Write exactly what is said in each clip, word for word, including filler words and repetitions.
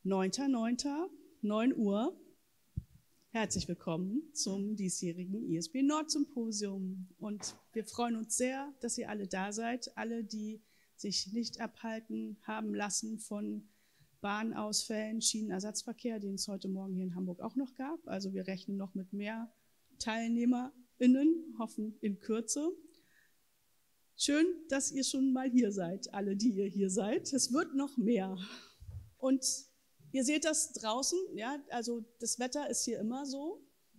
neunter neunter neun Uhr. Herzlich willkommen zum diesjährigen I S B Nord Symposium. Und wir freuen uns sehr, dass ihr alle da seid. Alle, die sich nicht abhalten haben lassen von Bahnausfällen, Schienenersatzverkehr, den es heute Morgen hier in Hamburg auch noch gab. Also wir rechnen noch mit mehr TeilnehmerInnen, hoffen in Kürze. Schön, dass ihr schon mal hier seid, alle, die ihr hier seid. Es wird noch mehr. Und ihr seht das draußen, ja, also das Wetter ist hier immer so.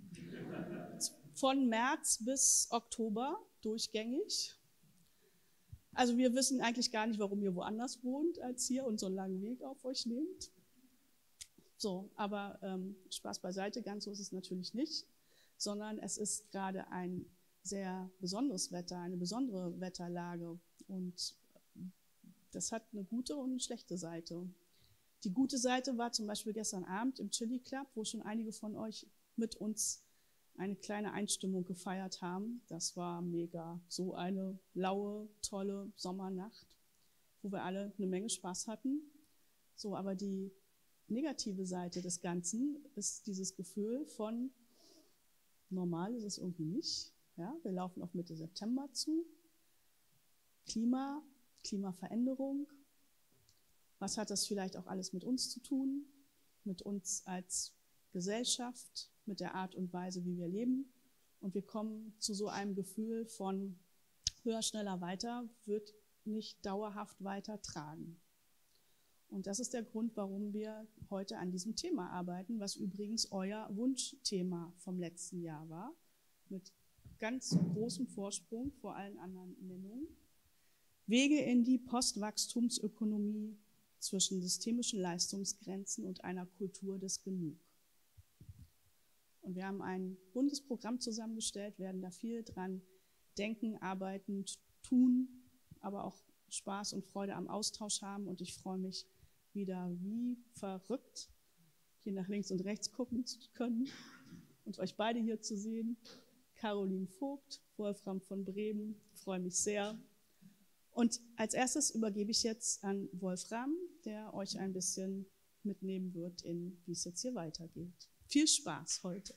Von März bis Oktober durchgängig. Also wir wissen eigentlich gar nicht, warum ihr woanders wohnt als hier und so einen langen Weg auf euch nehmt. So, aber ähm, Spaß beiseite, ganz so ist es natürlich nicht, sondern es ist gerade ein sehr besonderes Wetter, eine besondere Wetterlage und das hat eine gute und eine schlechte Seite. Die gute Seite war zum Beispiel gestern Abend im Chili Club, wo schon einige von euch mit uns eine kleine Einstimmung gefeiert haben. Das war mega. So eine laue, tolle Sommernacht, wo wir alle eine Menge Spaß hatten. So, aber die negative Seite des Ganzen ist dieses Gefühl von normal ist es irgendwie nicht. Ja, wir laufen auf Mitte September zu. Klima, Klimaveränderung. Was hat das vielleicht auch alles mit uns zu tun? Mit uns als Gesellschaft, mit der Art und Weise, wie wir leben. Und wir kommen zu so einem Gefühl von höher, schneller, weiter, wird nicht dauerhaft weiter tragen. Und das ist der Grund, warum wir heute an diesem Thema arbeiten, was übrigens euer Wunschthema vom letzten Jahr war, mit ganz großem Vorsprung vor allen anderen Nennungen. Wege in die Postwachstumsökonomie zwischen systemischen Leistungsgrenzen und einer Kultur des Genug. Und wir haben ein buntes Programm zusammengestellt, werden da viel dran denken, arbeiten, tun, aber auch Spaß und Freude am Austausch haben. Und ich freue mich wieder wie verrückt, hier nach links und rechts gucken zu können und euch beide hier zu sehen. Caroline Vogt, Wolfram von Bremen, freue mich sehr. Und als erstes übergebe ich jetzt an Wolfram, der euch ein bisschen mitnehmen wird, in wie es jetzt hier weitergeht. Viel Spaß heute.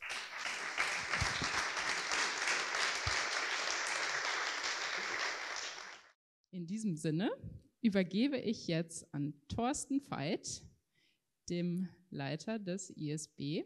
In diesem Sinne übergebe ich jetzt an Thorsten Veit, dem Leiter des I S B.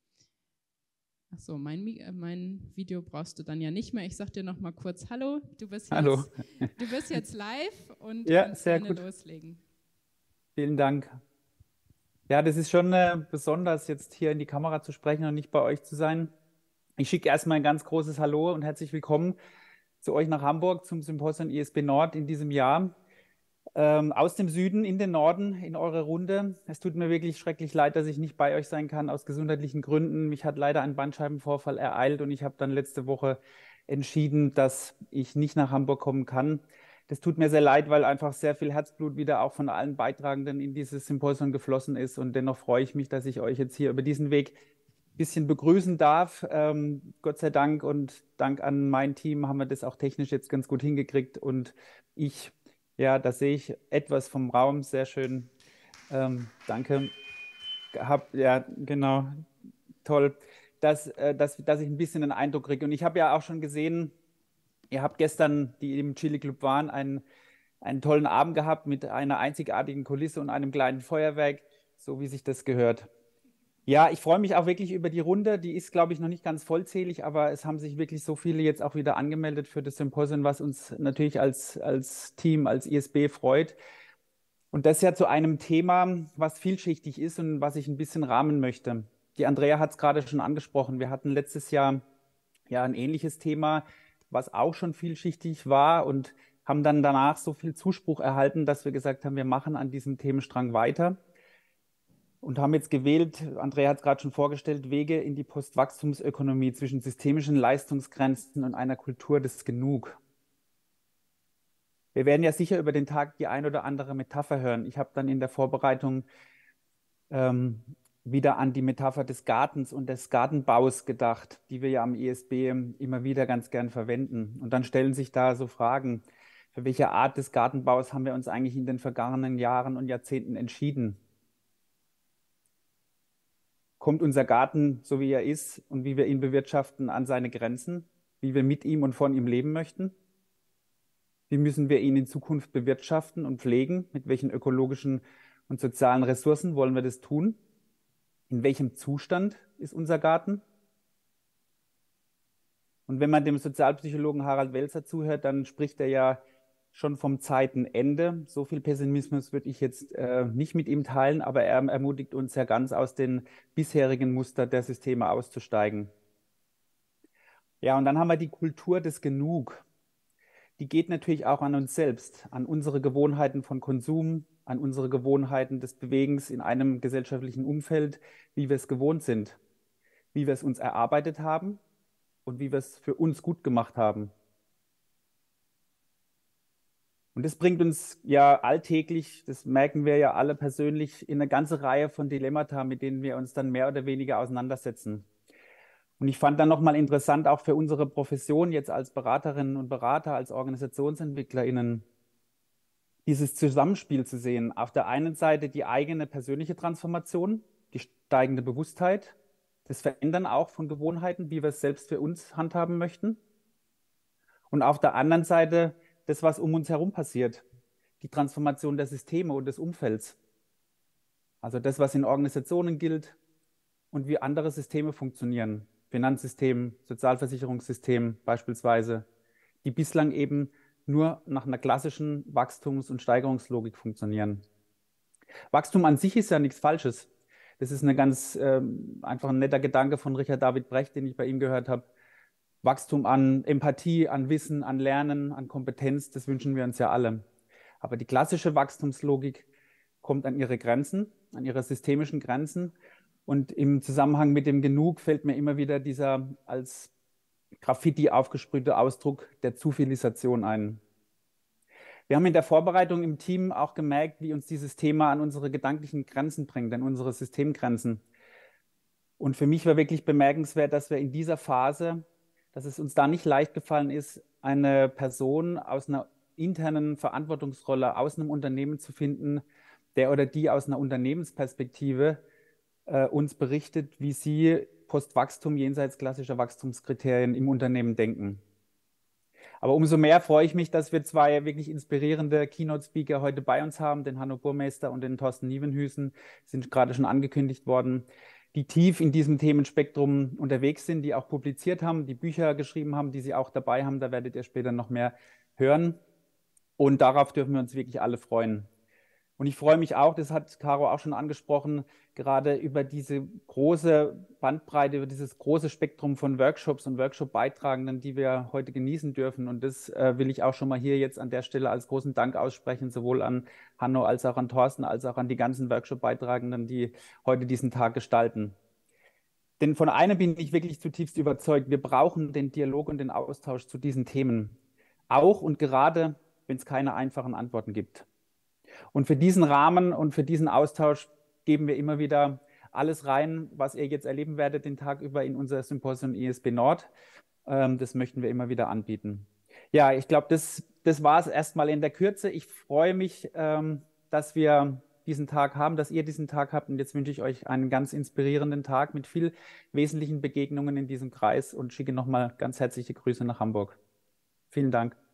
Achso, mein, mein Video brauchst du dann ja nicht mehr. Ich sage dir noch mal kurz Hallo. Du bist jetzt, Hallo. Du bist jetzt live und ja, kannst sehr gerne gut. loslegen. Vielen Dank. Ja, das ist schon äh, besonders, jetzt hier in die Kamera zu sprechen und nicht bei euch zu sein. Ich schicke erstmal ein ganz großes Hallo und herzlich willkommen zu euch nach Hamburg zum Symposium I S B Nord in diesem Jahr. Ähm, aus dem Süden in den Norden in eure Runde. Es tut mir wirklich schrecklich leid, dass ich nicht bei euch sein kann, aus gesundheitlichen Gründen. Mich hat leider ein Bandscheibenvorfall ereilt und ich habe dann letzte Woche entschieden, dass ich nicht nach Hamburg kommen kann. Das tut mir sehr leid, weil einfach sehr viel Herzblut wieder auch von allen Beitragenden in dieses Symposium geflossen ist. Und dennoch freue ich mich, dass ich euch jetzt hier über diesen Weg ein bisschen begrüßen darf. Ähm, Gott sei Dank und Dank an mein Team haben wir das auch technisch jetzt ganz gut hingekriegt. Und ich, ja, da sehe ich etwas vom Raum, sehr schön. Ähm, danke. Hab, ja, genau, toll, dass, äh, dass, dass ich ein bisschen einen Eindruck kriege. Und ich habe ja auch schon gesehen, ihr habt gestern, die im Chili Club waren, einen, einen tollen Abend gehabt mit einer einzigartigen Kulisse und einem kleinen Feuerwerk, so wie sich das gehört. Ja, ich freue mich auch wirklich über die Runde. Die ist, glaube ich, noch nicht ganz vollzählig, aber es haben sich wirklich so viele jetzt auch wieder angemeldet für das Symposium, was uns natürlich als, als Team, als I S B freut. Und das ja zu einem Thema, was vielschichtig ist und was ich ein bisschen rahmen möchte. Die Andrea hat es gerade schon angesprochen. Wir hatten letztes Jahr ja ein ähnliches Thema, was auch schon vielschichtig war und haben dann danach so viel Zuspruch erhalten, dass wir gesagt haben, wir machen an diesem Themenstrang weiter und haben jetzt gewählt, Andrea hat es gerade schon vorgestellt, Wege in die Postwachstumsökonomie zwischen systemischen Leistungsgrenzen und einer Kultur des Genug. Wir werden ja sicher über den Tag die ein oder andere Metapher hören. Ich habe dann in der Vorbereitung ähm, wieder an die Metapher des Gartens und des Gartenbaus gedacht, die wir ja am I S B immer wieder ganz gern verwenden. Und dann stellen sich da so Fragen, für welche Art des Gartenbaus haben wir uns eigentlich in den vergangenen Jahren und Jahrzehnten entschieden? Kommt unser Garten, so wie er ist und wie wir ihn bewirtschaften, an seine Grenzen, wie wir mit ihm und von ihm leben möchten? Wie müssen wir ihn in Zukunft bewirtschaften und pflegen? Mit welchen ökologischen und sozialen Ressourcen wollen wir das tun? In welchem Zustand ist unser Garten? Und wenn man dem Sozialpsychologen Harald Welzer zuhört, dann spricht er ja schon vom Zeitenende. So viel Pessimismus würde ich jetzt äh, nicht mit ihm teilen, aber er ermutigt uns ja ganz aus den bisherigen Mustern der Systeme auszusteigen. Ja, und dann haben wir die Kultur des Genug. Die geht natürlich auch an uns selbst, an unsere Gewohnheiten von Konsum, an unsere Gewohnheiten des Bewegens in einem gesellschaftlichen Umfeld, wie wir es gewohnt sind, wie wir es uns erarbeitet haben und wie wir es für uns gut gemacht haben. Und das bringt uns ja alltäglich, das merken wir ja alle persönlich, in eine ganze Reihe von Dilemmata, mit denen wir uns dann mehr oder weniger auseinandersetzen. Und ich fand dann nochmal interessant, auch für unsere Profession jetzt als Beraterinnen und Berater, als OrganisationsentwicklerInnen, dieses Zusammenspiel zu sehen. Auf der einen Seite die eigene persönliche Transformation, die steigende Bewusstheit, das Verändern auch von Gewohnheiten, wie wir es selbst für uns handhaben möchten. Und auf der anderen Seite das, was um uns herum passiert, die Transformation der Systeme und des Umfelds. Also das, was in Organisationen gilt und wie andere Systeme funktionieren. Finanzsystem, Sozialversicherungssystem beispielsweise, die bislang eben nur nach einer klassischen Wachstums- und Steigerungslogik funktionieren. Wachstum an sich ist ja nichts Falsches. Das ist eine ganz äh, einfach ein netter Gedanke von Richard David Brecht, den ich bei ihm gehört habe. Wachstum an Empathie, an Wissen, an Lernen, an Kompetenz, das wünschen wir uns ja alle. Aber die klassische Wachstumslogik kommt an ihre Grenzen, an ihre systemischen Grenzen. Und im Zusammenhang mit dem Genug fällt mir immer wieder dieser als Graffiti aufgesprühte Ausdruck der Zufilisation ein. Wir haben in der Vorbereitung im Team auch gemerkt, wie uns dieses Thema an unsere gedanklichen Grenzen bringt, an unsere Systemgrenzen. Und für mich war wirklich bemerkenswert, dass wir in dieser Phase, dass es uns da nicht leicht gefallen ist, eine Person aus einer internen Verantwortungsrolle aus einem Unternehmen zu finden, der oder die aus einer Unternehmensperspektive äh, uns berichtet, wie sie Postwachstum jenseits klassischer Wachstumskriterien im Unternehmen denken. Aber umso mehr freue ich mich, dass wir zwei wirklich inspirierende Keynote-Speaker heute bei uns haben, den Hanno Burmeister und den Thorsten Nievenhuysen, sind gerade schon angekündigt worden, die tief in diesem Themenspektrum unterwegs sind, die auch publiziert haben, die Bücher geschrieben haben, die sie auch dabei haben. Da werdet ihr später noch mehr hören. Und darauf dürfen wir uns wirklich alle freuen. Und ich freue mich auch, das hat Caro auch schon angesprochen, gerade über diese große Bandbreite, über dieses große Spektrum von Workshops und Workshop-Beitragenden, die wir heute genießen dürfen. Und das äh, will ich auch schon mal hier jetzt an der Stelle als großen Dank aussprechen, sowohl an Hanno als auch an Thorsten, als auch an die ganzen Workshop-Beitragenden, die heute diesen Tag gestalten. Denn von einem bin ich wirklich zutiefst überzeugt, wir brauchen den Dialog und den Austausch zu diesen Themen. Auch und gerade, wenn es keine einfachen Antworten gibt. Und für diesen Rahmen und für diesen Austausch geben wir immer wieder alles rein, was ihr jetzt erleben werdet den Tag über in unser Symposium I S B Nord. Ähm, das möchten wir immer wieder anbieten. Ja, ich glaube, das, das war es erstmal in der Kürze. Ich freue mich, ähm, dass wir diesen Tag haben, dass ihr diesen Tag habt. Und jetzt wünsche ich euch einen ganz inspirierenden Tag mit viel wesentlichen Begegnungen in diesem Kreis und schicke nochmal ganz herzliche Grüße nach Hamburg. Vielen Dank.